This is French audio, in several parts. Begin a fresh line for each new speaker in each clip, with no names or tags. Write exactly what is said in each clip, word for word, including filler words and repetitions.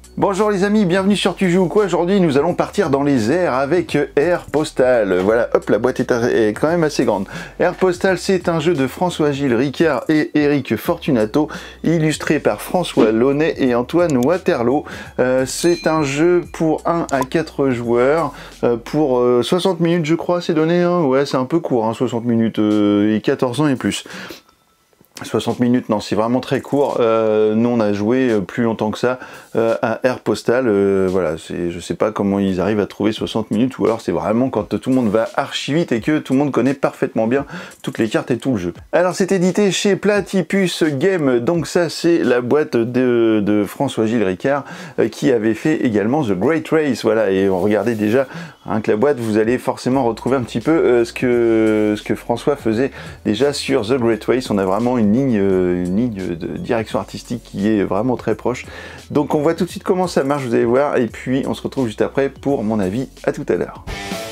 Bonjour les amis, bienvenue sur Tu joues ou quoi. Aujourd'hui nous allons partir dans les airs avec Air Postal. Voilà, hop, la boîte est, est quand même assez grande. Air Postal, c'est un jeu de François-Gilles Ricard et Eric Fortunato, illustré par François Launay et Antoine Waterloo. Euh, c'est un jeu pour un à quatre joueurs, euh, pour euh, soixante minutes je crois, c'est donné, hein. Ouais, c'est un peu court, hein, soixante minutes euh, et quatorze ans et plus. soixante minutes, non, c'est vraiment très court. Euh, nous, on a joué plus longtemps que ça euh, à Air Postal. Euh, voilà, je sais pas comment ils arrivent à trouver soixante minutes, ou alors c'est vraiment quand tout le monde va archi vite et que tout le monde connaît parfaitement bien toutes les cartes et tout le jeu. Alors, c'est édité chez Platypus Game, donc ça, c'est la boîte de, de François-Gilles Ricard euh, qui avait fait également The Great Race. Voilà, et on regardait déjà hein, que la boîte, vous allez forcément retrouver un petit peu euh, ce, que, ce que François faisait déjà sur The Great Race. On a vraiment une ligne, une ligne de direction artistique qui est vraiment très proche. Donc on voit tout de suite comment ça marche, vous allez voir, et puis on se retrouve juste après pour mon avis. À tout à l'heure.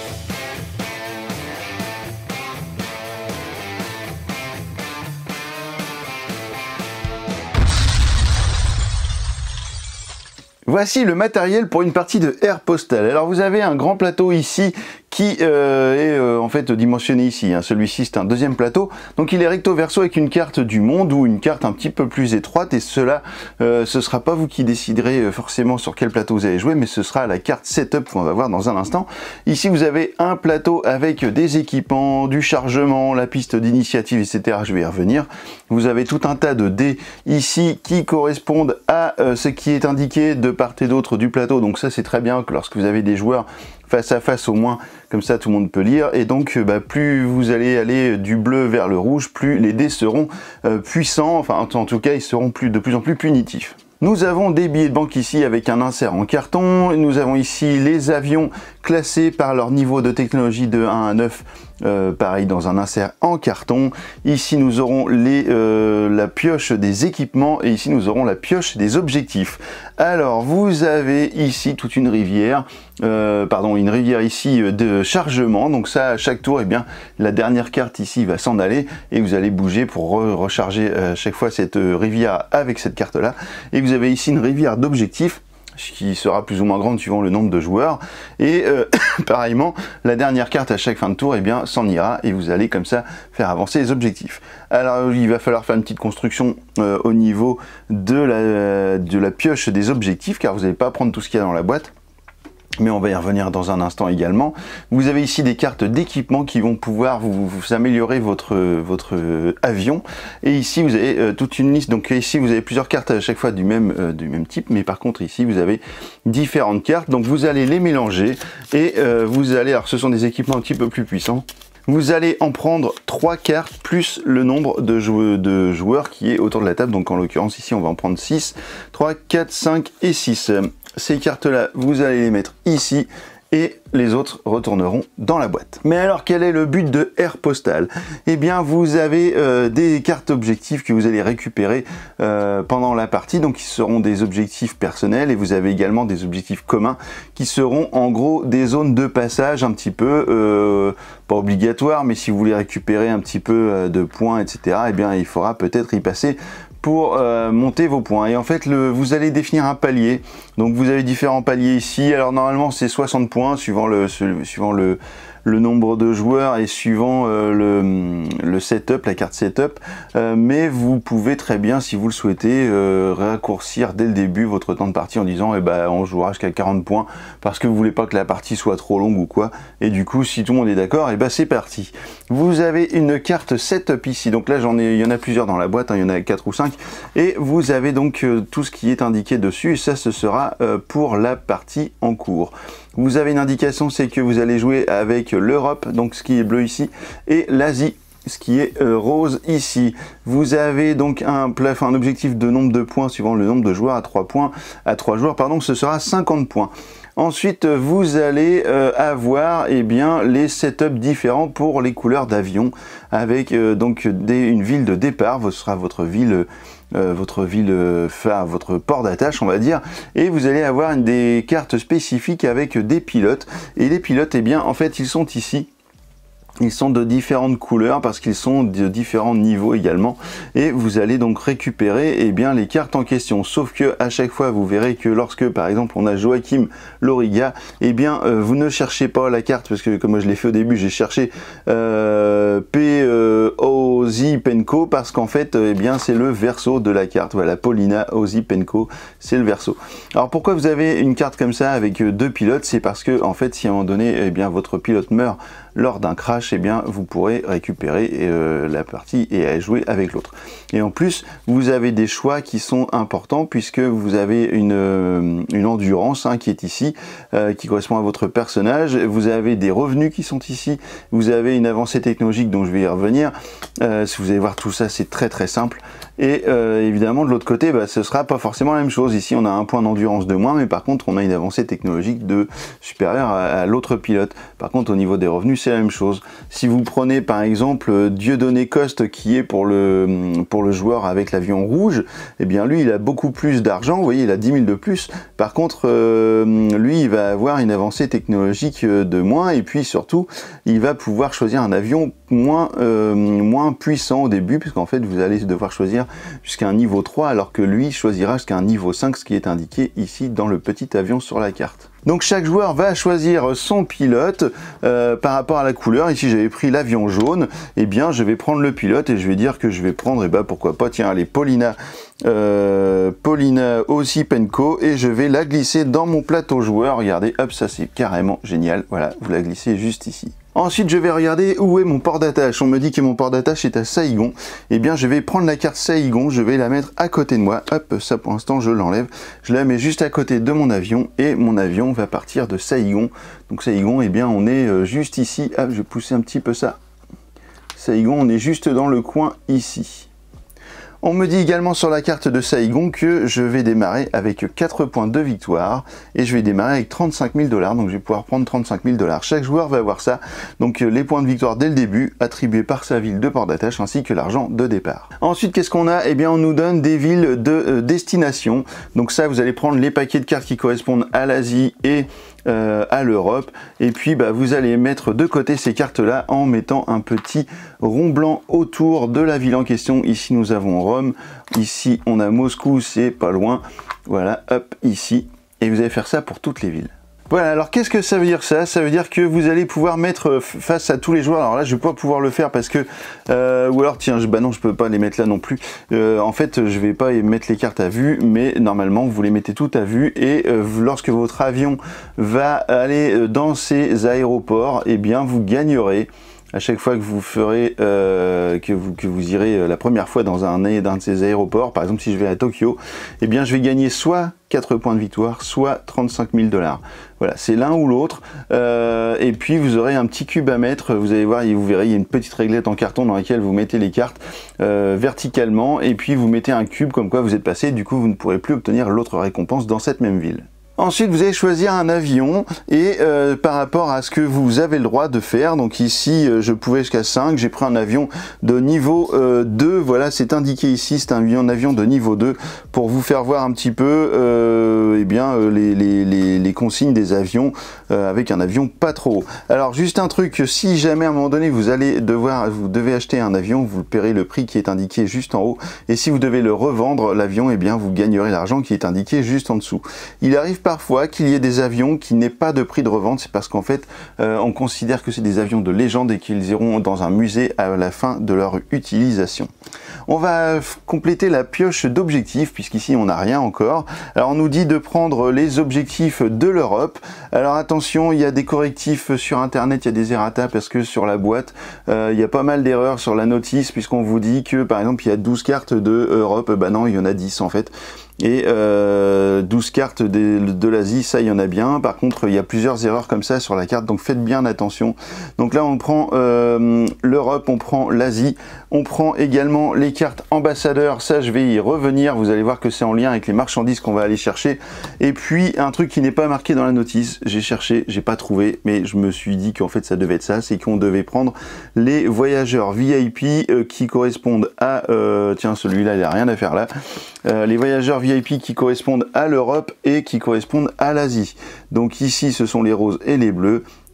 Voici le matériel pour une partie de Air Postal. Alors vous avez un grand plateau ici qui euh, est euh, en fait dimensionné ici, hein. Celui-ci c'est un deuxième plateau, donc il est recto verso avec une carte du monde ou une carte un petit peu plus étroite, et cela euh, ce sera pas vous qui déciderez euh, forcément sur quel plateau vous allez jouer, mais ce sera la carte setup qu'on va voir dans un instant. Ici vous avez un plateau avec des équipements, du chargement, la piste d'initiative, et cetera. Je vais y revenir. Vous avez tout un tas de dés ici qui correspondent à euh, ce qui est indiqué de part et d'autre du plateau, donc ça c'est très bien que lorsque vous avez des joueurs face à face, au moins comme ça tout le monde peut lire, et donc bah, plus vous allez aller du bleu vers le rouge, plus les dés seront euh, puissants, enfin en tout cas ils seront plus, de plus en plus punitifs. Nous avons des billets de banque ici avec un insert en carton. Nous avons ici les avions classés par leur niveau de technologie de un à neuf, euh, pareil dans un insert en carton. Ici nous aurons les, euh, la pioche des équipements, et ici nous aurons la pioche des objectifs. Alors vous avez ici toute une rivière, euh, pardon, une rivière ici de chargement. Donc ça, à chaque tour, eh bien, la dernière carte ici va s'en aller et vous allez bouger pour re recharger à chaque fois cette rivière avec cette carte là. Et vous avez ici une rivière d'objectifs qui sera plus ou moins grande suivant le nombre de joueurs, et euh, pareillement la dernière carte à chaque fin de tour eh bien s'en ira, et vous allez comme ça faire avancer les objectifs. Alors il va falloir faire une petite construction euh, au niveau de la, de la pioche des objectifs, car vous n'allez pas prendre tout ce qu'il y a dans la boîte, mais on va y revenir dans un instant également. Vous avez ici des cartes d'équipement qui vont pouvoir vous, vous améliorer votre, votre avion. Et ici, vous avez euh, toute une liste. Donc ici, vous avez plusieurs cartes à chaque fois du même, euh, du même type. Mais par contre, ici, vous avez différentes cartes. Donc vous allez les mélanger. Et euh, vous allez... Alors, ce sont des équipements un petit peu plus puissants. Vous allez en prendre trois cartes plus le nombre de, jou de joueurs qui est autour de la table. Donc en l'occurrence, ici, on va en prendre six. trois, quatre, cinq et six. Ces cartes-là, vous allez les mettre ici, et les autres retourneront dans la boîte. Mais alors, quel est le but de Air Postal? Eh bien, vous avez euh, des cartes objectifs que vous allez récupérer euh, pendant la partie, donc qui seront des objectifs personnels, et vous avez également des objectifs communs qui seront en gros des zones de passage un petit peu, euh, pas obligatoires, mais si vous voulez récupérer un petit peu euh, de points, et cetera, eh bien, il faudra peut-être y passer pour euh, monter vos points. Et en fait, le, vous allez définir un palier. Donc vous avez différents paliers ici. Alors normalement c'est soixante points suivant le, suivant le, le nombre de joueurs et suivant euh, le, le setup, la carte setup. Euh, mais vous pouvez très bien, si vous le souhaitez, euh, raccourcir dès le début votre temps de partie en disant eh ben, on jouera jusqu'à quarante points parce que vous voulez pas que la partie soit trop longue ou quoi. Et du coup, si tout le monde est d'accord, et ben c'est parti. Vous avez une carte setup ici. Donc là, j'en ai, il y en a plusieurs dans la boîte, hein, il y en a quatre ou cinq. Et vous avez donc euh, tout ce qui est indiqué dessus. Et ça, ce sera euh, pour la partie en cours. Vous avez une indication, c'est que vous allez jouer avec l'Europe, donc ce qui est bleu ici, et l'Asie, ce qui est euh, rose ici. Vous avez donc un plafond, un objectif de nombre de points suivant le nombre de joueurs à trois points, à trois joueurs, pardon, ce sera cinquante points. Ensuite, vous allez euh, avoir eh bien, les setups différents pour les couleurs d'avion, avec euh, donc des, une ville de départ, ce sera votre ville, euh, votre ville phare, votre port d'attache, on va dire, et vous allez avoir une, des cartes spécifiques avec des pilotes, et les pilotes, eh bien, en fait, ils sont ici. Ils sont de différentes couleurs parce qu'ils sont de différents niveaux également, et vous allez donc récupérer eh bien, les cartes en question. Sauf que à chaque fois vous verrez que lorsque par exemple on a Joachim Loriga, eh bien euh, vous ne cherchez pas la carte, parce que comme je l'ai fait au début, j'ai cherché euh, P Ozypenko, parce qu'en fait eh bien c'est le verso de la carte. Voilà, Paulina Ozypenko, c'est le verso. Alors pourquoi vous avez une carte comme ça avec deux pilotes? C'est parce que en fait si à un moment donné eh bien votre pilote meurt lors d'un crash, eh bien vous pourrez récupérer euh, la partie et jouer avec l'autre. Et en plus vous avez des choix qui sont importants, puisque vous avez une, euh, une endurance hein, qui est ici, euh, qui correspond à votre personnage. Vous avez des revenus qui sont ici, vous avez une avancée technologique dont je vais y revenir. Euh, si vous allez voir tout ça, c'est très très simple. Et euh, évidemment de l'autre côté, bah, ce sera pas forcément la même chose. Ici on a un point d'endurance de moins, mais par contre on a une avancée technologique de supérieure à, à l'autre pilote. Par contre au niveau des revenus c'est la même chose. Si vous prenez par exemple Dieudonné Coste, qui est pour le, pour le joueur avec l'avion rouge, eh bien lui il a beaucoup plus d'argent, vous voyez il a dix mille de plus. Par contre euh, lui il va avoir une avancée technologique de moins, et puis surtout il va pouvoir choisir un avion moins, euh, moins puissant au début, puisqu'en fait vous allez devoir choisir jusqu'à un niveau trois, alors que lui choisira jusqu'à un niveau cinq, ce qui est indiqué ici dans le petit avion sur la carte. Donc chaque joueur va choisir son pilote euh, par rapport à la couleur. Ici j'avais pris l'avion jaune, et eh bien je vais prendre le pilote et je vais dire que je vais prendre, et eh ben pourquoi pas, tiens allez, Paulina euh, Paulina Ozypenko, et je vais la glisser dans mon plateau joueur. Regardez, hop, ça c'est carrément génial, voilà, vous la glissez juste ici. Ensuite, je vais regarder où est mon port d'attache. On me dit que mon port d'attache est à Saïgon. Eh bien, je vais prendre la carte Saïgon, je vais la mettre à côté de moi. Hop, ça pour l'instant, je l'enlève. Je la mets juste à côté de mon avion, et mon avion va partir de Saïgon. Donc Saïgon, eh bien, on est juste ici. Hop, je vais pousser un petit peu ça. Saïgon, on est juste dans le coin ici. On me dit également sur la carte de Saïgon que je vais démarrer avec quatre points de victoire, et je vais démarrer avec trente-cinq mille dollars, donc je vais pouvoir prendre trente-cinq mille dollars. Chaque joueur va avoir ça, donc les points de victoire dès le début, attribués par sa ville de port d'attache, ainsi que l'argent de départ. Ensuite, qu'est-ce qu'on a? Eh bien, on nous donne des villes de euh, destination. Donc ça, vous allez prendre les paquets de cartes qui correspondent à l'Asie et Euh, à l'Europe, et puis bah, vous allez mettre de côté ces cartes là en mettant un petit rond blanc autour de la ville en question. Ici nous avons Rome, ici on a Moscou, c'est pas loin, voilà, hop, ici, et vous allez faire ça pour toutes les villes. Voilà, alors qu'est-ce que ça veut dire ça? Ça veut dire que vous allez pouvoir mettre face à tous les joueurs. Alors là, je vais pas pouvoir le faire parce que... Euh, ou alors, tiens, je, bah non, je peux pas les mettre là non plus. Euh, en fait, je vais pas mettre les cartes à vue, mais normalement, vous les mettez toutes à vue. Et euh, lorsque votre avion va aller dans ces aéroports, eh bien, vous gagnerez... À chaque fois que vous ferez, euh, que, vous, que vous irez la première fois dans un, d'un de ces aéroports, par exemple si je vais à Tokyo, eh bien je vais gagner soit quatre points de victoire, soit trente-cinq mille dollars. Voilà, c'est l'un ou l'autre. Euh, et puis vous aurez un petit cube à mettre, vous allez voir, vous verrez, il y a une petite réglette en carton dans laquelle vous mettez les cartes euh, verticalement, et puis vous mettez un cube comme quoi vous êtes passé, du coup vous ne pourrez plus obtenir l'autre récompense dans cette même ville. Ensuite, vous allez choisir un avion, et euh, par rapport à ce que vous avez le droit de faire, donc ici euh, je pouvais jusqu'à cinq, j'ai pris un avion de niveau euh, deux, voilà, c'est indiqué ici, c'est un avion, un avion de niveau deux, pour vous faire voir un petit peu euh, eh bien, euh, les, les, les, les consignes des avions, euh, avec un avion pas trop haut. Alors juste un truc, si jamais à un moment donné vous allez devoir, vous devez acheter un avion, vous paierez le prix qui est indiqué juste en haut, et si vous devez le revendre, l'avion, eh bien vous gagnerez l'argent qui est indiqué juste en dessous. Il arrive parfois qu'il y ait des avions qui n'aient pas de prix de revente, c'est parce qu'en fait euh, on considère que c'est des avions de légende et qu'ils iront dans un musée à la fin de leur utilisation. On va compléter la pioche d'objectifs, puisqu'ici on n'a rien encore. Alors on nous dit de prendre les objectifs de l'Europe. Alors attention, il y a des correctifs sur internet, il y a des errata, parce que sur la boîte euh, il y a pas mal d'erreurs sur la notice, puisqu'on vous dit que par exemple il y a douze cartes de Europe, bah non, il y en a dix en fait. Et euh, douze cartes de, de l'Asie, ça il y en a bien. Par contre il y a plusieurs erreurs comme ça sur la carte, donc faites bien attention. Donc là on prend euh, l'Europe, on prend l'Asie, on prend également les cartes ambassadeurs, ça je vais y revenir, vous allez voir que c'est en lien avec les marchandises qu'on va aller chercher. Et puis un truc qui n'est pas marqué dans la notice, j'ai cherché, j'ai pas trouvé, mais je me suis dit qu'en fait ça devait être ça, c'est qu'on devait prendre les voyageurs V I P euh, qui correspondent à, euh, tiens celui-là il n'y a rien à faire là, euh, les voyageurs V I P qui correspondent à l'Europe et qui correspondent à l'Asie. Donc ici ce sont les roses et les bleus,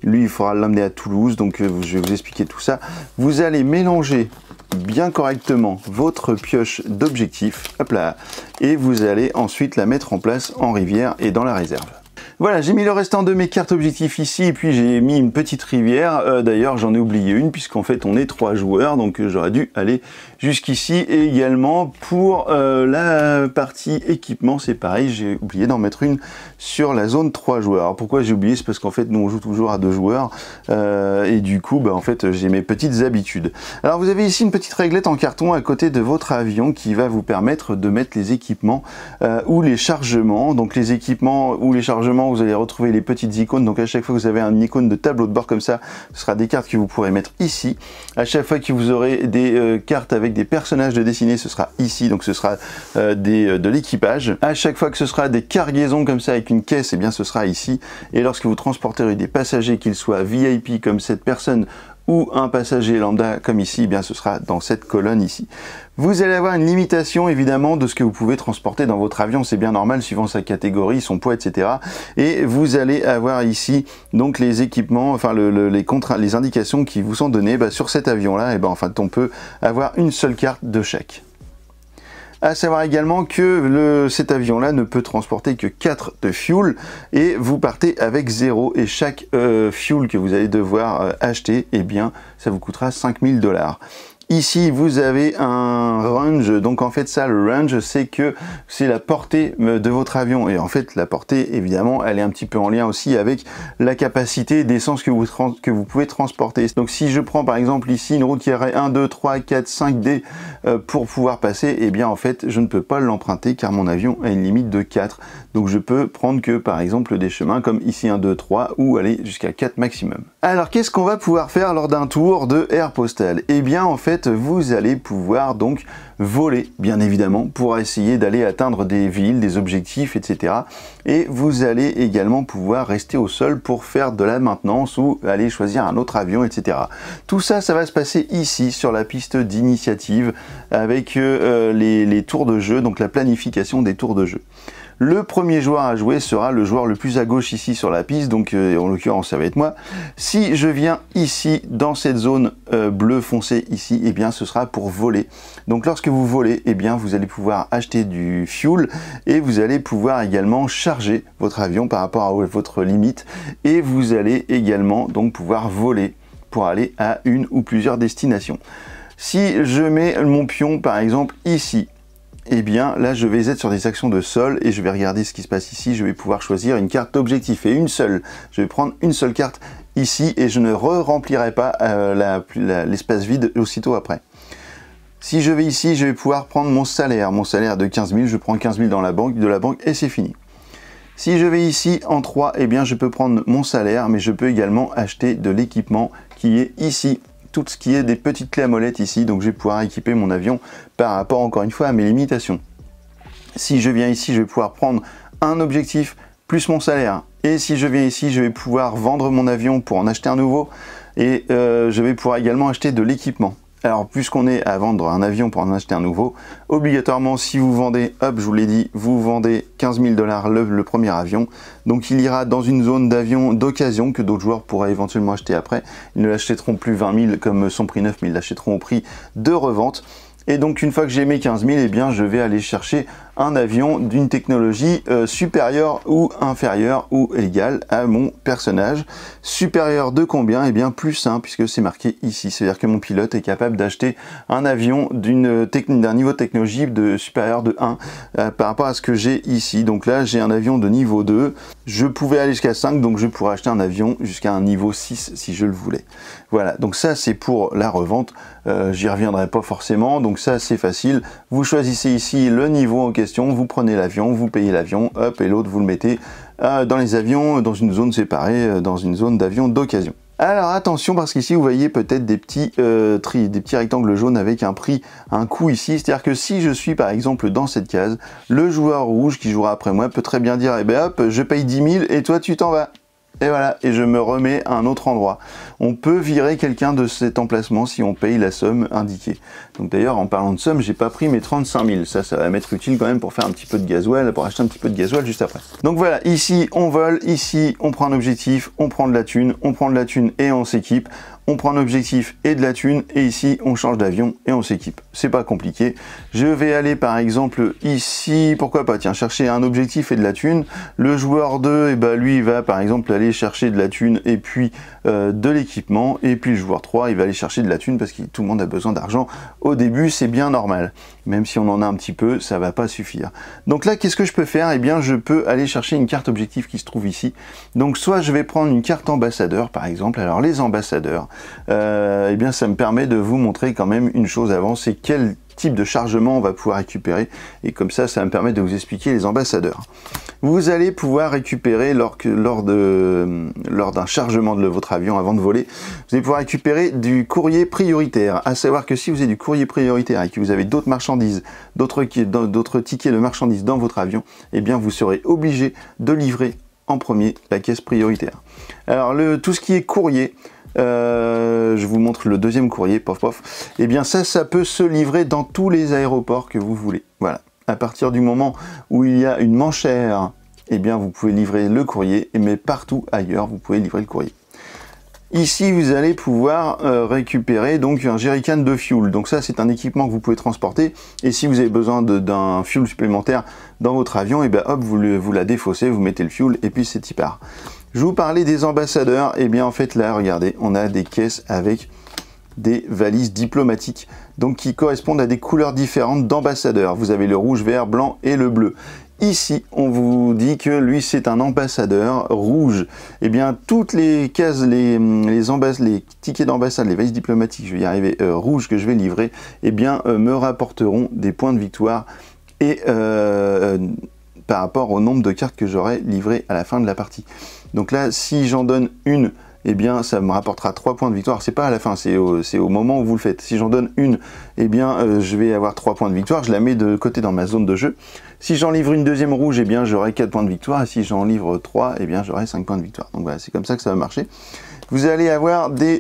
Lui, il faudra l'emmener à Toulouse, donc euh, je vais vous expliquer tout ça. Vous allez mélanger bien correctement votre pioche d'objectif, hop là, et vous allez ensuite la mettre en place en rivière et dans la réserve. Voilà, j'ai mis le restant de mes cartes objectifs ici, et puis j'ai mis une petite rivière. Euh, D'ailleurs, j'en ai oublié une, puisqu'en fait, on est trois joueurs, donc euh, j'aurais dû aller jusqu'ici. Et également, pour euh, la partie équipement, c'est pareil, j'ai oublié d'en mettre une sur la zone trois joueurs. Alors, pourquoi j'ai oublié? C'est parce qu'en fait, nous, on joue toujours à deux joueurs, euh, et du coup, bah, en fait, j'ai mes petites habitudes. Alors, vous avez ici une petite réglette en carton à côté de votre avion qui va vous permettre de mettre les équipements euh, ou les chargements. Donc, les équipements ou les chargements, vous allez retrouver les petites icônes. Donc à chaque fois que vous avez une icône de tableau de bord comme ça, ce sera des cartes que vous pourrez mettre ici. À chaque fois que vous aurez des euh, cartes avec des personnages de dessinée, ce sera ici, donc ce sera euh, des, euh, de l'équipage. À chaque fois que ce sera des cargaisons comme ça avec une caisse, et eh bien ce sera ici. Et lorsque vous transporterez des passagers, qu'ils soient V I P comme cette personne ou un passager lambda comme ici, eh bien ce sera dans cette colonne ici. Vous allez avoir une limitation évidemment de ce que vous pouvez transporter dans votre avion, c'est bien normal suivant sa catégorie, son poids, et cetera. Et vous allez avoir ici donc les équipements, enfin le, le, les contrats, les indications qui vous sont données. Bah, sur cet avion-là, et ben en fait on peut avoir une seule carte de chaque. À savoir également que le, cet avion-là ne peut transporter que quatre de fuel et vous partez avec zéro et chaque euh, fuel que vous allez devoir euh, acheter, eh bien, ça vous coûtera cinq mille dollars. Ici, vous avez un range, donc en fait ça, le range, c'est que c'est la portée de votre avion. Et en fait, la portée, évidemment, elle est un petit peu en lien aussi avec la capacité d'essence que vous, que vous pouvez transporter. Donc si je prends par exemple ici une route qui aurait un, deux, trois, quatre, cinq D euh, pour pouvoir passer, eh bien en fait, je ne peux pas l'emprunter car mon avion a une limite de quatre. Donc je peux prendre que par exemple des chemins comme ici un, deux, trois ou aller jusqu'à quatre maximum. Alors qu'est-ce qu'on va pouvoir faire lors d'un tour de Air Postal? Eh bien en fait, vous allez pouvoir donc voler, bien évidemment, pour essayer d'aller atteindre des villes, des objectifs, et cetera. Et vous allez également pouvoir rester au sol pour faire de la maintenance ou aller choisir un autre avion, et cetera. Tout ça, ça va se passer ici, sur la piste d'initiative, avec euh, les, les tours de jeu, donc la planification des tours de jeu. Le premier joueur à jouer sera le joueur le plus à gauche ici sur la piste, donc euh, en l'occurrence ça va être moi. Si je viens ici dans cette zone euh, bleu foncé ici, eh bien ce sera pour voler. Donc lorsque vous volez, eh bien vous allez pouvoir acheter du fuel et vous allez pouvoir également charger votre avion par rapport à votre limite et vous allez également donc pouvoir voler pour aller à une ou plusieurs destinations. Si je mets mon pion par exemple ici, eh bien là je vais être sur des actions de sol et je vais regarder ce qui se passe ici. Je vais pouvoir choisir une carte d'objectif et une seule. Je vais prendre une seule carte ici et je ne re-remplirai pas euh, l'espace vide aussitôt après. Si je vais ici, je vais pouvoir prendre mon salaire. Mon salaire de quinze mille, je prends quinze mille dans la banque, de la banque et c'est fini. Si je vais ici en trois, eh bien je peux prendre mon salaire, mais je peux également acheter de l'équipement qui est ici. Tout ce qui est des petites clés à molette ici, donc je vais pouvoir équiper mon avion par rapport encore une fois à mes limitations. Si je viens ici, je vais pouvoir prendre un objectif plus mon salaire. Et si je viens ici, je vais pouvoir vendre mon avion pour en acheter un nouveau. Et euh, je vais pouvoir également acheter de l'équipement. Alors, puisqu'on est à vendre un avion pour en acheter un nouveau, obligatoirement, si vous vendez, hop, je vous l'ai dit, vous vendez quinze mille dollars le, le premier avion. Donc, il ira dans une zone d'avion d'occasion que d'autres joueurs pourraient éventuellement acheter après. Ils ne l'achèteront plus vingt mille comme son prix neuf, mais ils l'achèteront au prix de revente. Et donc, une fois que j'ai mes quinze mille, eh bien, je vais aller chercher un avion d'une technologie euh, supérieure ou inférieure ou égale à mon personnage. Supérieur de combien? Eh bien plus un, puisque c'est marqué ici. C'est-à-dire que mon pilote est capable d'acheter un avion d'une d'un niveau de technologie de supérieur de un euh, par rapport à ce que j'ai ici. Donc là, j'ai un avion de niveau deux. Je pouvais aller jusqu'à cinq, donc je pourrais acheter un avion jusqu'à un niveau six si je le voulais. Voilà, donc ça c'est pour la revente. Euh, J'y reviendrai pas forcément, donc ça c'est facile. Vous choisissez ici le niveau en question. Vous prenez l'avion, vous payez l'avion, hop, et l'autre vous le mettez euh, dans les avions, dans une zone séparée, euh, dans une zone d'avion d'occasion. Alors attention, parce qu'ici vous voyez peut-être des petits euh, tri, des petits rectangles jaunes avec un prix, un coût ici. C'est-à-dire que si je suis par exemple dans cette case, le joueur rouge qui jouera après moi peut très bien dire, eh ben hop, je paye dix mille et toi tu t'en vas. et voilà, et je me remets à un autre endroit. On peut virer quelqu'un de cet emplacement si on paye la somme indiquée. Donc d'ailleurs, en parlant de somme, j'ai pas pris mes trente-cinq mille. Ça, ça va m'être utile quand même pour faire un petit peu de gasoil, pour acheter un petit peu de gasoil juste après. Donc voilà, ici on vole, ici on prend un objectif, on prend de la thune, on prend de la thune et on s'équipe. On prend un objectif et de la thune, et ici on change d'avion et on s'équipe. C'est pas compliqué. Je vais aller par exemple ici, pourquoi pas, tiens, chercher un objectif et de la thune. Le joueur deux, et ben lui il va par exemple aller chercher de la thune et puis euh, de l'équipement, et puis le joueur trois il va aller chercher de la thune parce que tout le monde a besoin d'argent au début, c'est bien normal. Même si on en a un petit peu, ça va pas suffire. Donc là, qu'est-ce que je peux faire? Eh bien, je peux aller chercher une carte objectif qui se trouve ici. Donc soit je vais prendre une carte ambassadeur par exemple. Alors les ambassadeurs, Euh, eh bien ça me permet de vous montrer quand même une chose avant, c'est quel type de chargement on va pouvoir récupérer, et comme ça ça me permet de vous expliquer les ambassadeurs. Vous allez pouvoir récupérer lors, que, lors de lors d'un chargement de votre avion avant de voler, vous allez pouvoir récupérer du courrier prioritaire, à savoir que si vous avez du courrier prioritaire et que vous avez d'autres marchandises, d'autres d'autres tickets de marchandises dans votre avion, eh bien vous serez obligé de livrer en premier la caisse prioritaire. Alors le, tout ce qui est courrier, Euh, je vous montre le deuxième courrier, pof pof, et eh bien ça, ça peut se livrer dans tous les aéroports que vous voulez. Voilà, à partir du moment où il y a une manchère, et eh bien vous pouvez livrer le courrier, mais partout ailleurs, vous pouvez livrer le courrier. Ici, vous allez pouvoir euh, récupérer donc un jerrycan de fuel. Donc ça, c'est un équipement que vous pouvez transporter. Et si vous avez besoin d'un fuel supplémentaire dans votre avion, et eh bien hop, vous, le, vous la défaussez, vous mettez le fuel, et puis c'est y part. Je vous parlais des ambassadeurs, et eh bien en fait là, regardez, on a des caisses avec des valises diplomatiques, donc qui correspondent à des couleurs différentes d'ambassadeurs. Vous avez le rouge, vert, blanc et le bleu. Ici, on vous dit que lui, c'est un ambassadeur rouge. Eh bien, toutes les cases, les, les, les tickets d'ambassade, les valises diplomatiques, je vais y arriver, euh, rouges que je vais livrer, eh bien, euh, me rapporteront des points de victoire et euh, par rapport au nombre de cartes que j'aurai livrées à la fin de la partie. Donc là, si j'en donne une, eh bien ça me rapportera trois points de victoire. C'est pas à la fin, c'est au, au moment où vous le faites. Si j'en donne une, eh bien euh, je vais avoir trois points de victoire, je la mets de côté dans ma zone de jeu. Si j'en livre une deuxième rouge, eh bien j'aurai quatre points de victoire, et si j'en livre trois, eh bien j'aurai cinq points de victoire. Donc voilà, c'est comme ça que ça va marcher. Vous allez avoir des,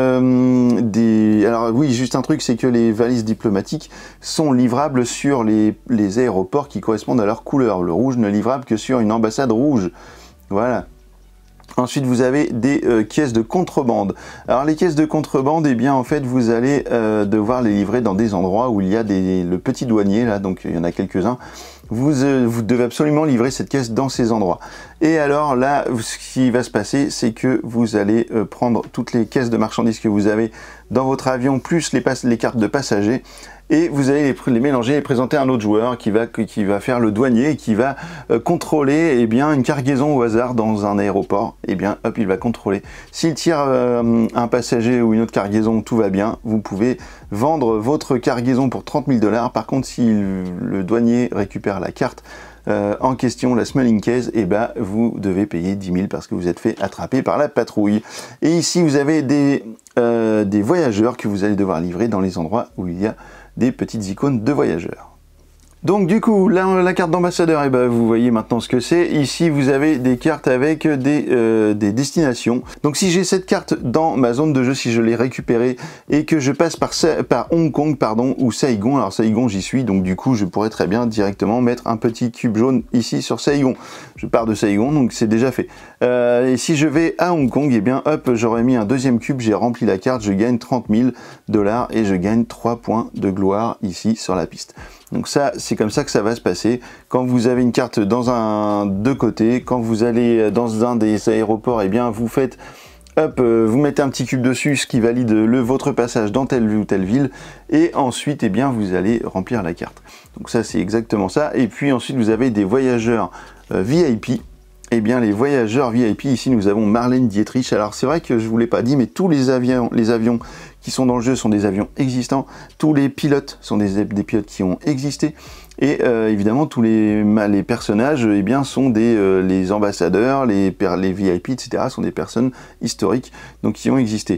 euh, des... Alors oui, juste un truc, c'est que les valises diplomatiques sont livrables sur les, les aéroports qui correspondent à leur couleur. Le rouge n'est livrable que sur une ambassade rouge. Voilà. Ensuite, vous avez des euh, caisses de contrebande. Alors, les caisses de contrebande, eh bien, en fait, vous allez euh, devoir les livrer dans des endroits où il y a des, le petit douanier, là, donc il y en a quelques-uns. Vous, euh, vous devez absolument livrer cette caisse dans ces endroits. Et alors, là, ce qui va se passer, c'est que vous allez euh, prendre toutes les caisses de marchandises que vous avez dans votre avion, plus les, les cartes de passagers, et vous allez les, les mélanger et présenter à un autre joueur qui va, qui va faire le douanier et qui va euh, contrôler eh bien, une cargaison au hasard dans un aéroport. Et eh bien hop, il va contrôler. S'il tire euh, un passager ou une autre cargaison, tout va bien. Vous pouvez vendre votre cargaison pour trente mille dollars. Par contre, si le douanier récupère la carte euh, en question, la smuggling case, et eh ben vous devez payer dix mille parce que vous êtes fait attraper par la patrouille. Et ici, vous avez des, euh, des voyageurs que vous allez devoir livrer dans les endroits où il y a des petites icônes de voyageurs. Donc du coup, la, la carte d'ambassadeur, eh ben, vous voyez maintenant ce que c'est. Ici, vous avez des cartes avec des, euh, des destinations. Donc si j'ai cette carte dans ma zone de jeu, si je l'ai récupérée et que je passe par, par Hong Kong pardon, ou Saigon, alors Saigon j'y suis, donc du coup je pourrais très bien directement mettre un petit cube jaune ici sur Saigon. Je pars de Saigon, donc c'est déjà fait. Euh, et si je vais à Hong Kong, eh bien hop, j'aurais mis un deuxième cube, j'ai rempli la carte, je gagne trente mille dollars et je gagne trois points de gloire ici sur la piste. Donc ça, c'est comme ça que ça va se passer. Quand vous avez une carte dans un de côté, quand vous allez dans un des aéroports, eh bien vous faites, hop, vous mettez un petit cube dessus, ce qui valide le votre passage dans telle ou telle ville, et ensuite, eh bien vous allez remplir la carte. Donc ça, c'est exactement ça. Et puis ensuite, vous avez des voyageurs euh, V I P. Eh bien, les voyageurs V I P, ici, nous avons Marlène Dietrich. Alors, c'est vrai que je ne vous l'ai pas dit, mais tous les avions, les avions qui sont dans le jeu sont des avions existants. Tous les pilotes sont des, des pilotes qui ont existé. Et euh, évidemment, tous les, les personnages eh bien, sont des euh, les ambassadeurs, les, les V I P, et cetera, sont des personnes historiques donc qui ont existé.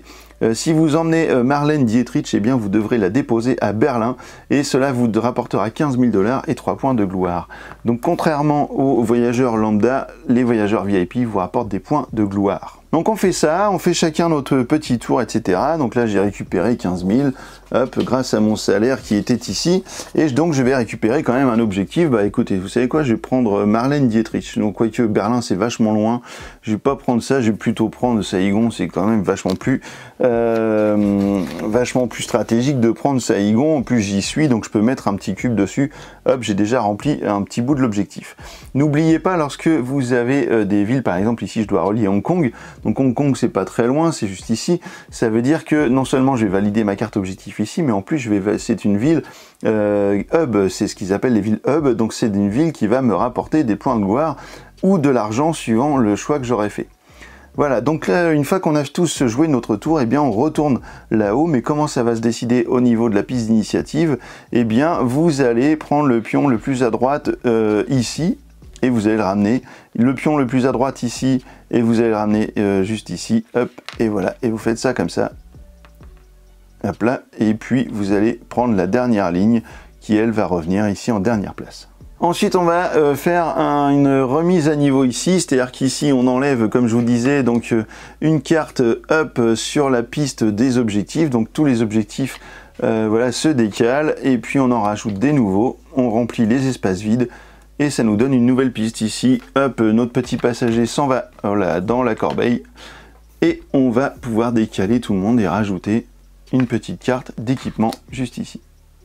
Euh, si vous emmenez euh, Marlène Dietrich, eh bien vous devrez la déposer à Berlin et cela vous rapportera quinze mille dollars et trois points de gloire. Donc contrairement aux voyageurs lambda, les voyageurs V I P vous rapportent des points de gloire. Donc on fait ça, on fait chacun notre petit tour, et cetera. Donc là j'ai récupéré quinze mille, hop, grâce à mon salaire qui était ici. Et donc je vais récupérer quand même un objectif. Bah écoutez, vous savez quoi, je vais prendre Marlène Dietrich. Donc quoique Berlin c'est vachement loin, je vais pas prendre ça, je vais plutôt prendre Saigon, c'est quand même vachement plus euh, vachement plus stratégique de prendre Saigon. En plus j'y suis, donc je peux mettre un petit cube dessus. Hop, j'ai déjà rempli un petit bout de l'objectif. N'oubliez pas, lorsque vous avez euh, des villes, par exemple ici je dois relier Hong Kong, donc Hong Kong c'est pas très loin, c'est juste ici, ça veut dire que non seulement je vais valider ma carte objectif ici, mais en plus je vais, c'est une ville euh, hub, c'est ce qu'ils appellent les villes hub, donc c'est une ville qui va me rapporter des points de gloire ou de l'argent suivant le choix que j'aurai fait. Voilà, donc là, une fois qu'on a tous joué notre tour, eh bien on retourne là-haut, mais comment ça va se décider au niveau de la piste d'initiative? Eh bien vous allez prendre le pion le plus à droite euh, ici, et vous allez le ramener, le pion le plus à droite ici, et vous allez le ramener euh, juste ici, hop, et voilà, et vous faites ça comme ça, hop là, et puis vous allez prendre la dernière ligne, qui elle va revenir ici en dernière place. Ensuite, on va euh, faire un, une remise à niveau ici, c'est-à-dire qu'ici, on enlève, comme je vous disais, donc euh, une carte up sur la piste des objectifs. Donc tous les objectifs euh, voilà, se décalent, et puis on en rajoute des nouveaux. On remplit les espaces vides, et ça nous donne une nouvelle piste ici. Hop, notre petit passager s'en va voilà, dans la corbeille, et on va pouvoir décaler tout le monde et rajouter une petite carte d'équipement juste ici.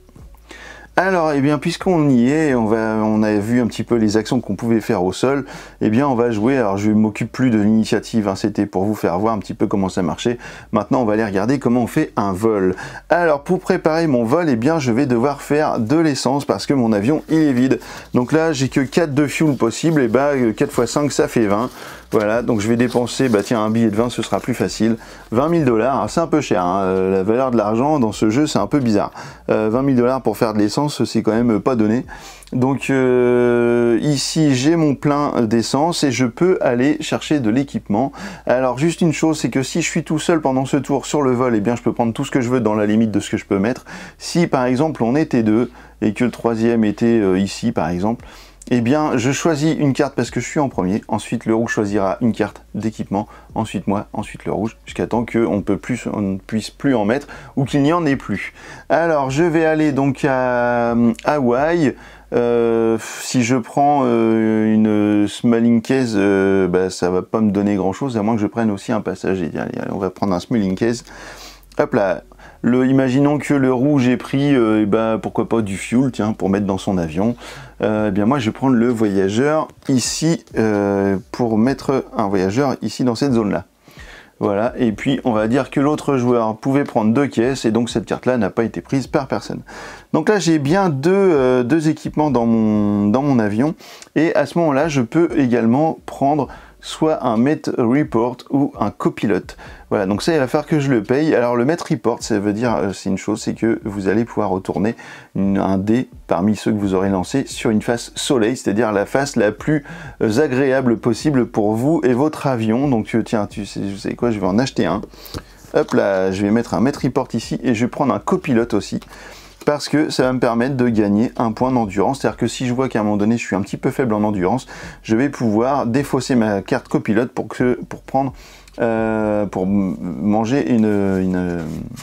Alors, eh bien, puisqu'on y est, on, va, on a vu un petit peu les actions qu'on pouvait faire au sol, eh bien, on va jouer, alors je ne m'occupe plus de l'initiative, hein, c'était pour vous faire voir un petit peu comment ça marchait. Maintenant, on va aller regarder comment on fait un vol. Alors, pour préparer mon vol, eh bien, je vais devoir faire de l'essence parce que mon avion, il est vide. Donc là, j'ai que quatre de fuel possible, et bah, quatre fois cinq, ça fait vingt. Voilà, donc je vais dépenser, bah tiens, un billet de vingt, ce sera plus facile. vingt mille dollars, c'est un peu cher, hein. euh, la valeur de l'argent dans ce jeu, c'est un peu bizarre. Euh, vingt mille dollars pour faire de l'essence, c'est quand même pas donné. Donc euh, ici, j'ai mon plein d'essence et je peux aller chercher de l'équipement. Alors juste une chose, c'est que si je suis tout seul pendant ce tour sur le vol, eh bien je peux prendre tout ce que je veux dans la limite de ce que je peux mettre. Si par exemple on était deux et que le troisième était euh, ici par exemple, eh bien je choisis une carte parce que je suis en premier, ensuite le rouge choisira une carte d'équipement, ensuite moi, ensuite le rouge, jusqu'à temps qu'on peut plus, on ne puisse plus en mettre ou qu'il n'y en ait plus. Alors je vais aller donc à Hawaï. Euh, si je prends euh, une smalling case, euh, bah, ça va pas me donner grand chose à moins que je prenne aussi un passager. Allez, allez, on va prendre un smalling case. Hop là. Le, imaginons que le rouge ait pris, euh, et bah, pourquoi pas du fuel, tiens, pour mettre dans son avion. Euh, eh bien moi je vais prendre le voyageur ici euh, pour mettre un voyageur ici dans cette zone là. Voilà, et puis on va dire que l'autre joueur pouvait prendre deux caisses et donc cette carte là n'a pas été prise par personne. Donc là j'ai bien deux, euh, deux équipements dans mon, dans mon avion et à ce moment là je peux également prendre soit un Met Report ou un copilote. Voilà, donc ça il va falloir que je le paye. Alors le Met Report, ça veut dire, euh, c'est une chose, c'est que vous allez pouvoir retourner une, un dé parmi ceux que vous aurez lancés sur une face soleil, c'est-à-dire la face la plus euh, agréable possible pour vous et votre avion. Donc euh, tiens, tu sais, je sais quoi, je vais en acheter un. Hop là, je vais mettre un Met Report ici et je vais prendre un copilote aussi. Parce que ça va me permettre de gagner un point d'endurance. C'est-à-dire que si je vois qu'à un moment donné, je suis un petit peu faible en endurance, je vais pouvoir défausser ma carte copilote pour, que, pour prendre, euh, pour manger une, une,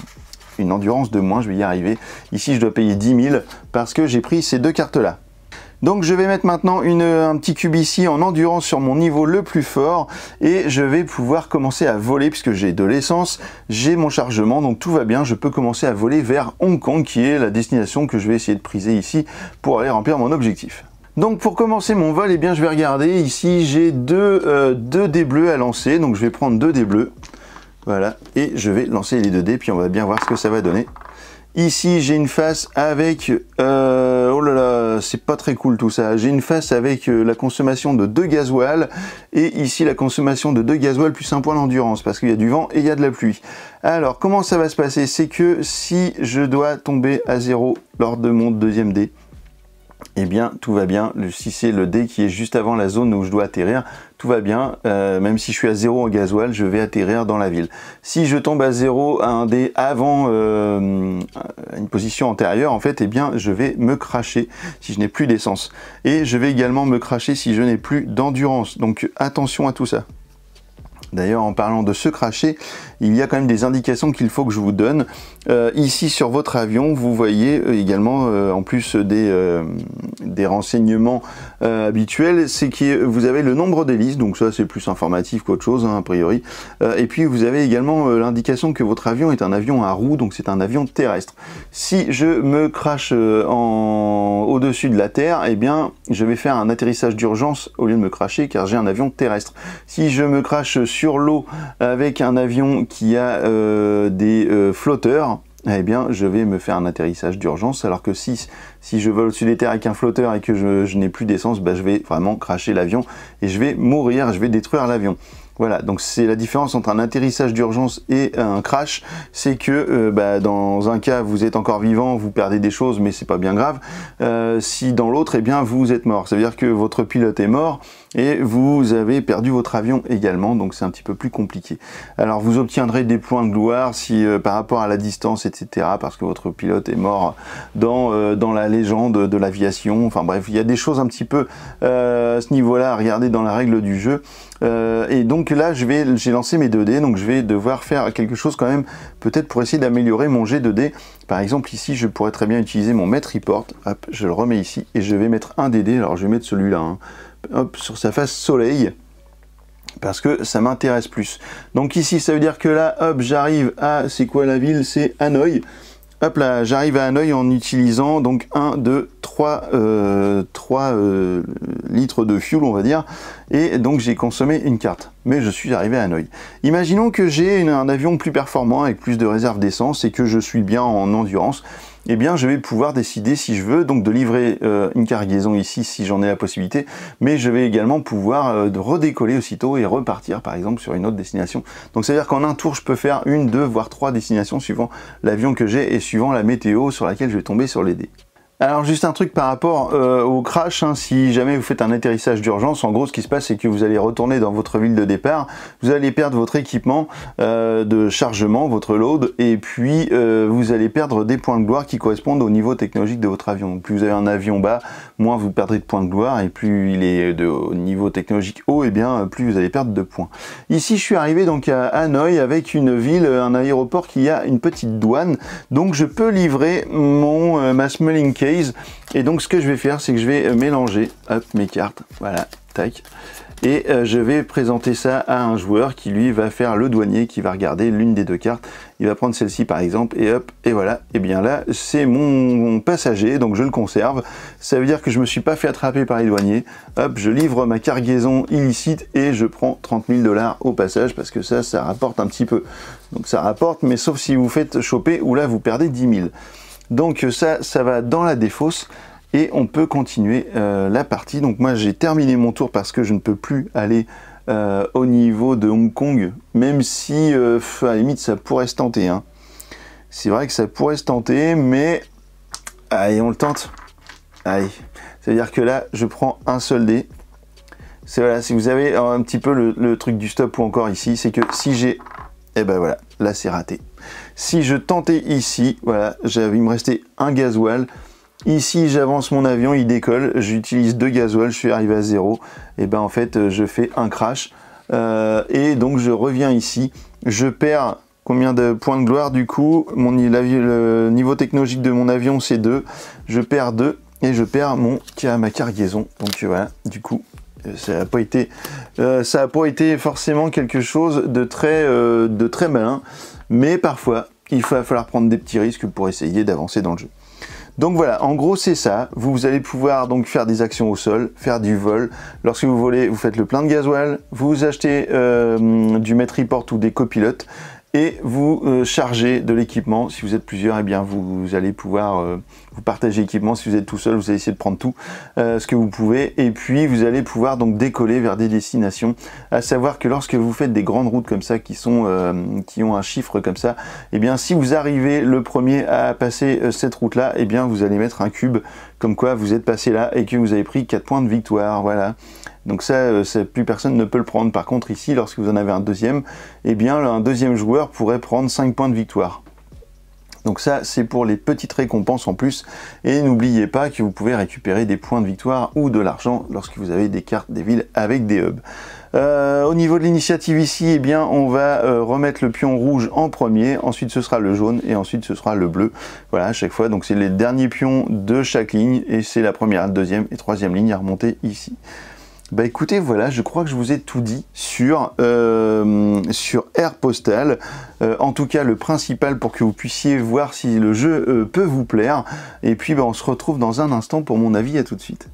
une endurance de moins. Je vais y arriver. Ici, je dois payer dix mille parce que j'ai pris ces deux cartes-là. Donc je vais mettre maintenant une, un petit cube ici en endurance sur mon niveau le plus fort et je vais pouvoir commencer à voler puisque j'ai de l'essence, j'ai mon chargement, donc tout va bien, je peux commencer à voler vers Hong Kong qui est la destination que je vais essayer de priser ici pour aller remplir mon objectif. Donc pour commencer mon vol, eh bien je vais regarder, ici j'ai deux, euh, deux dés bleus à lancer, donc je vais prendre deux dés bleus, voilà, et je vais lancer les deux dés puis on va bien voir ce que ça va donner. Ici, j'ai une face avec... Euh, oh là là, c'est pas très cool tout ça. J'ai une face avec euh, la consommation de deux gasoil. Et ici, la consommation de deux gasoil plus un point d'endurance. Parce qu'il y a du vent et il y a de la pluie. Alors, comment ça va se passer? C'est que si je dois tomber à zéro lors de mon deuxième dé, eh bien tout va bien. Si c'est le dé qui est juste avant la zone où je dois atterrir, tout va bien. Euh, même si je suis à zéro en gasoil, je vais atterrir dans la ville. Si je tombe à zéro à un dé avant euh, une position antérieure, en fait, eh bien je vais me cracher si je n'ai plus d'essence. Et je vais également me cracher si je n'ai plus d'endurance. Donc attention à tout ça. D'ailleurs, en parlant de se cracher, il y a quand même des indications qu'il faut que je vous donne. Euh, ici, sur votre avion, vous voyez également, euh, en plus des, euh, des renseignements euh, habituels, c'est que vous avez le nombre d'hélices, donc ça c'est plus informatif qu'autre chose, hein, a priori. Euh, et puis vous avez également euh, l'indication que votre avion est un avion à roues, donc c'est un avion terrestre. Si je me crache euh, en... au-dessus de la Terre, eh bien, je vais faire un atterrissage d'urgence au lieu de me cracher, car j'ai un avion terrestre. Si je me crache sur sur l'eau avec un avion qui a euh, des euh, flotteurs, eh bien je vais me faire un atterrissage d'urgence, alors que si, si je vole au-dessus des terres avec un flotteur et que je, je n'ai plus d'essence, bah, je vais vraiment cracher l'avion et je vais mourir, je vais détruire l'avion. Voilà, donc c'est la différence entre un atterrissage d'urgence et un crash, c'est que euh, bah, dans un cas vous êtes encore vivant, vous perdez des choses mais c'est pas bien grave, euh, si dans l'autre, eh bien vous êtes mort, ça veut dire que votre pilote est mort et vous avez perdu votre avion également, donc c'est un petit peu plus compliqué. Alors vous obtiendrez des points de gloire si euh, par rapport à la distance, et cetera, parce que votre pilote est mort dans, euh, dans la légende de l'aviation, enfin bref, il y a des choses un petit peu euh, à ce niveau-là à regarder dans la règle du jeu. Euh, et donc là je vais j'ai lancé mes deux dés, donc je vais devoir faire quelque chose quand même peut-être pour essayer d'améliorer mon jet de dés. Par exemple ici je pourrais très bien utiliser mon Met Report, hop, je le remets ici et je vais mettre un des dés, alors je vais mettre celui-là, hein, hop, sur sa face soleil, parce que ça m'intéresse plus. Donc ici ça veut dire que là hop j'arrive à, c'est quoi la ville, c'est Hanoï. Hop là, j'arrive à Hanoï en utilisant donc un, deux, trois, euh, trois euh, litres de fuel, on va dire, et donc j'ai consommé une carte. Mais je suis arrivé à Hanoï. Imaginons que j'ai un avion plus performant avec plus de réserves d'essence et que je suis bien en endurance. Eh bien je vais pouvoir décider si je veux donc de livrer euh, une cargaison ici si j'en ai la possibilité, mais je vais également pouvoir euh, de redécoller aussitôt et repartir par exemple sur une autre destination. Donc c'est à dire qu'en un tour je peux faire une, deux voire trois destinations suivant l'avion que j'ai et suivant la météo sur laquelle je vais tomber sur les dés. Alors juste un truc par rapport euh, au crash, hein, si jamais vous faites un atterrissage d'urgence, en gros ce qui se passe c'est que vous allez retourner dans votre ville de départ, vous allez perdre votre équipement euh, de chargement, votre load, et puis euh, vous allez perdre des points de gloire qui correspondent au niveau technologique de votre avion. Donc plus vous avez un avion bas, moins vous perdrez de points de gloire, et plus il est de niveau technologique haut, et bien plus vous allez perdre de points. Ici je suis arrivé donc à Hanoï avec une ville, un aéroport qui a une petite douane, donc je peux livrer mon euh, ma smuggling case. Et donc ce que je vais faire c'est que je vais mélanger hop, mes cartes, voilà, tac, et euh, je vais présenter ça à un joueur qui lui va faire le douanier, qui va regarder l'une des deux cartes, il va prendre celle-ci par exemple, et hop, et voilà, et bien là c'est mon, mon passager, donc je le conserve, ça veut dire que je me suis pas fait attraper par les douaniers, hop, je livre ma cargaison illicite et je prends trente mille dollars au passage, parce que ça, ça rapporte un petit peu, donc ça rapporte, mais sauf si vous faites choper, où là vous perdez dix mille. Donc ça, ça va dans la défausse et on peut continuer euh, la partie. Donc moi j'ai terminé mon tour parce que je ne peux plus aller euh, au niveau de Hong Kong, même si euh, à la limite ça pourrait se tenter. Hein. C'est vrai que ça pourrait se tenter, mais allez, on le tente. Allez, c'est-à-dire que là je prends un seul dé. C'est voilà, si vous avez un petit peu le, le truc du stop ou encore ici, c'est que si j'ai, et ben voilà, là c'est raté. Si je tentais ici, voilà, il me restait un gasoil. Ici, j'avance mon avion, il décolle, j'utilise deux gasoils, je suis arrivé à zéro. Et ben en fait, je fais un crash. Euh, et donc, je reviens ici. Je perds combien de points de gloire du coup? Mon, le niveau technologique de mon avion, c'est deux. Je perds deux et je perds mon, ma cargaison. Donc voilà, du coup, ça n'a pas été, euh, ça a pas été forcément quelque chose de très, euh, de très malin. Mais parfois, il va falloir prendre des petits risques pour essayer d'avancer dans le jeu. Donc voilà, en gros c'est ça. Vous allez pouvoir donc faire des actions au sol, faire du vol. Lorsque vous volez, vous faites le plein de gasoil, vous achetez euh, du Met Report ou des copilotes et vous euh, chargez de l'équipement. Si vous êtes plusieurs, eh bien vous, vous allez pouvoir euh, vous partager l'équipement. Si vous êtes tout seul, vous allez essayer de prendre tout euh, ce que vous pouvez, et puis vous allez pouvoir donc décoller vers des destinations. À savoir que lorsque vous faites des grandes routes comme ça, qui sont euh, qui ont un chiffre comme ça, eh bien si vous arrivez le premier à passer euh, cette route là, eh bien vous allez mettre un cube comme quoi vous êtes passé là et que vous avez pris quatre points de victoire. Voilà. Donc ça, euh, ça, plus personne ne peut le prendre. Par contre ici, lorsque vous en avez un deuxième, eh bien un deuxième joueur pourrait prendre cinq points de victoire. Donc ça, c'est pour les petites récompenses en plus. Et n'oubliez pas que vous pouvez récupérer des points de victoire ou de l'argent lorsque vous avez des cartes des villes avec des hubs. Euh, au niveau de l'initiative ici, eh bien, on va euh, remettre le pion rouge en premier, ensuite ce sera le jaune et ensuite ce sera le bleu. Voilà, à chaque fois, donc c'est les derniers pions de chaque ligne et c'est la première, deuxième et troisième ligne à remonter ici. Bah écoutez, voilà, je crois que je vous ai tout dit sur, euh, sur Air Postal. Euh, en tout cas, le principal pour que vous puissiez voir si le jeu euh, peut vous plaire. Et puis, bah, on se retrouve dans un instant pour mon avis. À tout de suite.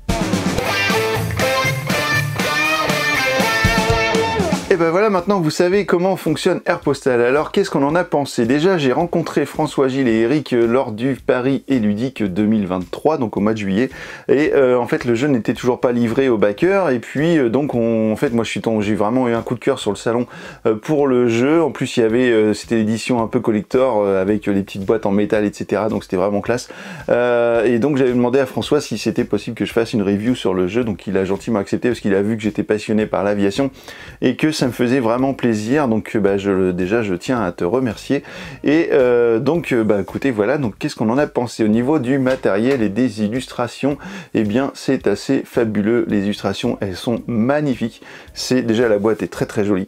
Et ben voilà, maintenant vous savez comment fonctionne Air Postal. Alors qu'est-ce qu'on en a pensé? Déjà, j'ai rencontré François, Gilles et Eric lors du Paris et Ludique deux mille vingt-trois, donc au mois de juillet. Et euh, en fait, le jeu n'était toujours pas livré aux backers. Et puis euh, donc, on, en fait, moi, je suis tombé, j'ai vraiment eu un coup de cœur sur le salon euh, pour le jeu. En plus, il y avait, euh, c'était l'édition un peu collector euh, avec les petites boîtes en métal, et cetera. Donc c'était vraiment classe. Euh, et donc j'avais demandé à François si c'était possible que je fasse une review sur le jeu. Donc il a gentiment accepté parce qu'il a vu que j'étais passionné par l'aviation et que ça me faisait vraiment plaisir, donc bah, je, déjà je tiens à te remercier. Et euh, donc bah écoutez, voilà, donc qu'est-ce qu'on en a pensé au niveau du matériel et des illustrations? Eh bien c'est assez fabuleux, les illustrations elles sont magnifiques, c'est déjà, la boîte est très très jolie.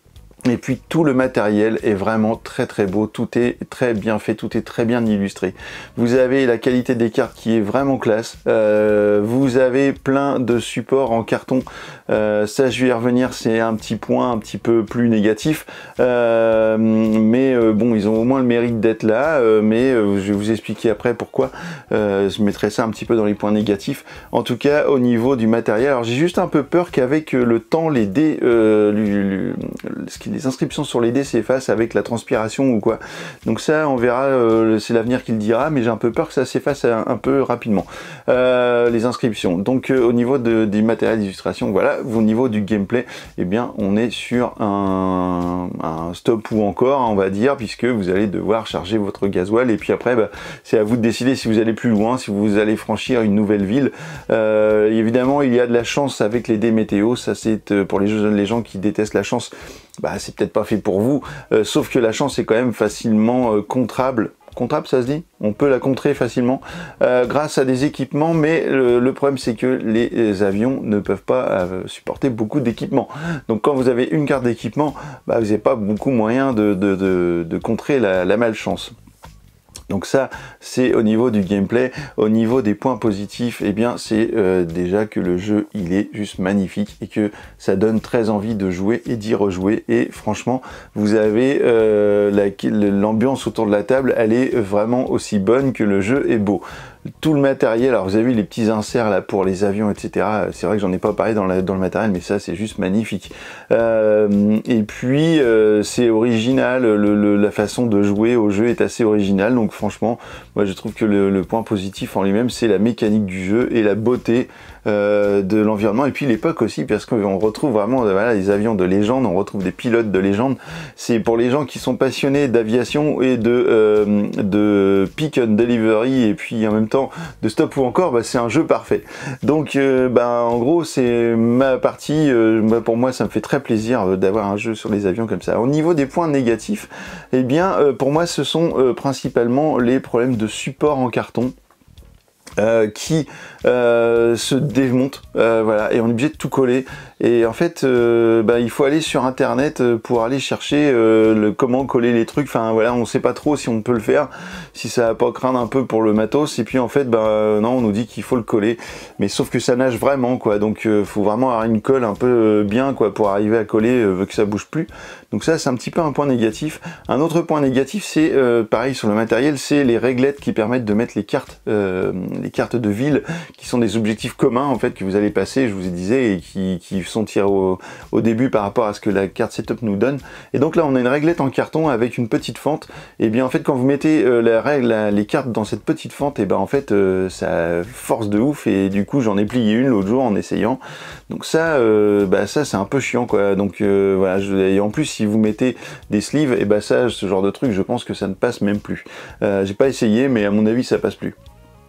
Et puis tout le matériel est vraiment très très beau, tout est très bien fait, tout est très bien illustré. Vous avez la qualité des cartes qui est vraiment classe, euh, vous avez plein de supports en carton, euh, ça je vais y revenir, c'est un petit point un petit peu plus négatif, euh, mais euh, bon, ils ont au moins le mérite d'être là, euh, mais euh, je vais vous expliquer après pourquoi, euh, je mettrai ça un petit peu dans les points négatifs. En tout cas au niveau du matériel, alors j'ai juste un peu peur qu'avec le temps les dés, euh, le, le, ce qui les inscriptions sur les dés s'effacent avec la transpiration ou quoi. Donc ça, on verra, euh, c'est l'avenir qui le dira, mais j'ai un peu peur que ça s'efface un, un peu rapidement. Euh, les inscriptions. Donc euh, au niveau de, du matériel d'illustration, voilà. Au niveau du gameplay, eh bien, on est sur un, un stop ou encore, on va dire, puisque vous allez devoir charger votre gasoil et puis après, bah, c'est à vous de décider si vous allez plus loin, si vous allez franchir une nouvelle ville. Euh, évidemment, il y a de la chance avec les dés météo. Ça, c'est euh, pour les, jeux, les gens qui détestent la chance. Bah, c'est peut-être pas fait pour vous, euh, sauf que la chance est quand même facilement euh, contrable. Contrable, ça se dit? On peut la contrer facilement euh, grâce à des équipements, mais le, le problème c'est que les, les avions ne peuvent pas euh, supporter beaucoup d'équipements. Donc quand vous avez une carte d'équipement, bah, vous n'avez pas beaucoup moyen de, de, de, de contrer la, la malchance. Donc ça, c'est au niveau du gameplay. Au niveau des points positifs, eh bien, c'est euh, déjà que le jeu, il est juste magnifique et que ça donne très envie de jouer et d'y rejouer. Et franchement, vous avez euh, l'ambiance autour de la table, elle est vraiment aussi bonne que le jeu est beau. Tout le matériel, alors vous avez vu les petits inserts là pour les avions, et cetera. C'est vrai que j'en ai pas parlé dans, la, dans le matériel, mais ça c'est juste magnifique. Euh, et puis euh, c'est original, le, le, la façon de jouer au jeu est assez originale. Donc franchement, moi je trouve que le, le point positif en lui-même, c'est la mécanique du jeu et la beauté euh, de l'environnement. Et puis l'époque aussi, parce qu'on retrouve vraiment voilà, les avions de légende, on retrouve des pilotes de légende. C'est pour les gens qui sont passionnés d'aviation et de, euh, de pick and delivery et puis en même temps de stop ou encore, bah, c'est un jeu parfait. Donc euh, bah, en gros c'est ma partie, euh, bah, pour moi ça me fait très plaisir euh, d'avoir un jeu sur les avions comme ça. Au niveau des points négatifs, eh bien euh, pour moi ce sont euh, principalement les problèmes de support en carton. Euh, qui euh, se démonte, euh, voilà, et on est obligé de tout coller. Et en fait, euh, bah, il faut aller sur internet pour aller chercher euh, le, comment coller les trucs. Enfin voilà, on sait pas trop si on peut le faire, si ça va pas craindre un peu pour le matos. Et puis en fait, bah non, on nous dit qu'il faut le coller, mais sauf que ça nage vraiment quoi. Donc euh, faut vraiment avoir une colle un peu bien quoi pour arriver à coller euh, que ça bouge plus. Donc ça, c'est un petit peu un point négatif. Un autre point négatif, c'est euh, pareil sur le matériel, c'est les réglettes qui permettent de mettre les cartes, euh, les cartes de ville, qui sont des objectifs communs en fait que vous allez passer, je vous ai disais, et qui, qui sont tirés au, au début par rapport à ce que la carte setup nous donne. Et donc là on a une réglette en carton avec une petite fente. Et bien en fait quand vous mettez euh, la règle, la, les cartes dans cette petite fente, et ben en fait euh, ça force de ouf, et du coup j'en ai plié une l'autre jour en essayant. Donc ça, euh, bah ça c'est un peu chiant quoi. Donc euh, voilà, je, et en plus si vous mettez des sleeves, et ben ça, ce genre de truc, je pense que ça ne passe même plus. Euh, j'ai pas essayé, mais à mon avis ça passe plus.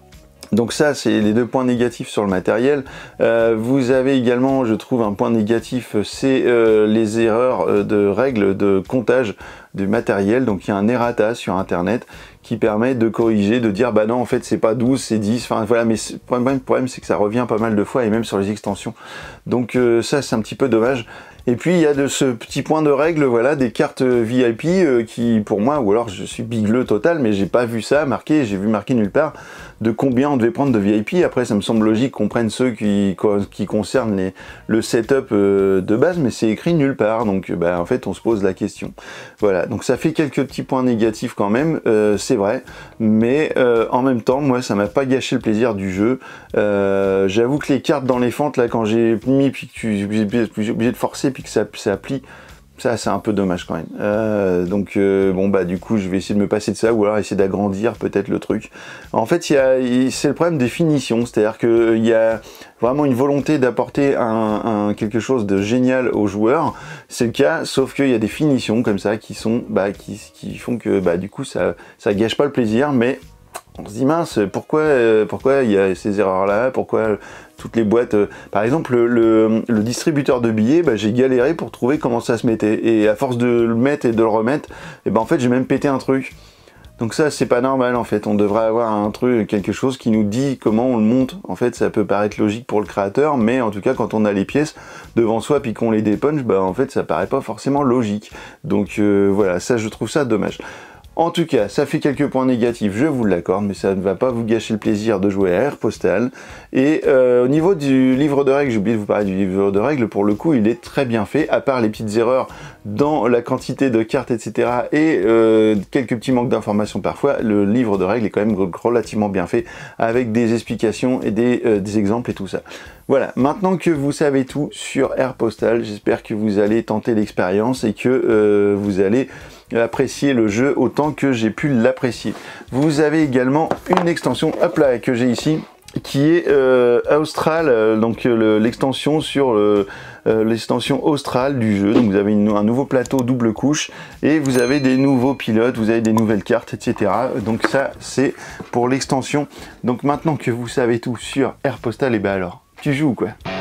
Donc ça, c'est les deux points négatifs sur le matériel. Euh, vous avez également, je trouve, un point négatif, c'est euh, les erreurs de règles de comptage du matériel. Donc il y a un errata sur internet qui permet de corriger, de dire bah non en fait c'est pas douze, c'est dix, enfin voilà, mais le problème, problème c'est que ça revient pas mal de fois, et même sur les extensions. Donc euh, ça c'est un petit peu dommage. Et puis il y a de ce petit point de règle, voilà, des cartes V I P euh, qui pour moi, ou alors je suis bigleux total, mais j'ai pas vu ça marqué, j'ai vu marqué nulle part de combien on devait prendre de V I P. Après ça me semble logique qu'on prenne ceux qui, qui concernent les, le setup euh, de base, mais c'est écrit nulle part, donc bah, en fait on se pose la question. Voilà, donc ça fait quelques petits points négatifs quand même, euh, c'est vrai, mais euh, en même temps, moi ça m'a pas gâché le plaisir du jeu. Euh, J'avoue que les cartes dans les fentes, là quand j'ai mis, puis que tu es obligé de forcer, puis que ça, ça plie, ça c'est un peu dommage quand même. Euh, donc euh, bon bah du coup je vais essayer de me passer de ça, ou alors essayer d'agrandir peut-être le truc. En fait c'est le problème des finitions, c'est-à-dire qu'il y a vraiment une volonté d'apporter un, un, quelque chose de génial aux joueurs, c'est le cas, sauf qu'il y a des finitions comme ça qui sont bah, qui, qui font que bah, du coup ça, ça gâche pas le plaisir, mais on se dit mince, pourquoi euh, pourquoi il y a ces erreurs là, pourquoi toutes les boîtes, euh, par exemple le, le, le distributeur de billets, bah, j'ai galéré pour trouver comment ça se mettait, et à force de le mettre et de le remettre, et ben en fait j'ai même pété un truc. Donc ça c'est pas normal en fait, on devrait avoir un truc, quelque chose qui nous dit comment on le monte. En fait ça peut paraître logique pour le créateur, mais en tout cas quand on a les pièces devant soi puis qu'on les dépunch, bah en fait ça paraît pas forcément logique. Donc euh, voilà, ça je trouve ça dommage. En tout cas, ça fait quelques points négatifs, je vous l'accorde, mais ça ne va pas vous gâcher le plaisir de jouer à Airpostal. Et euh, au niveau du livre de règles, j'ai oublié de vous parler du livre de règles, pour le coup il est très bien fait, à part les petites erreurs dans la quantité de cartes, et cetera, et euh, quelques petits manques d'informations parfois, le livre de règles est quand même relativement bien fait, avec des explications et des, euh, des exemples et tout ça. Voilà, maintenant que vous savez tout sur Airpostal, j'espère que vous allez tenter l'expérience et que euh, vous allez apprécier le jeu autant que j'ai pu l'apprécier. Vous avez également une extension, hop là, que j'ai ici, qui est euh, Austral, euh, donc euh, l'extension sur euh, euh, l'extension Austral du jeu. Donc vous avez une, un nouveau plateau double couche, et vous avez des nouveaux pilotes, vous avez des nouvelles cartes, et cetera. Donc ça c'est pour l'extension. Donc maintenant que vous savez tout sur Airpostal, et ben alors, tu joues quoi?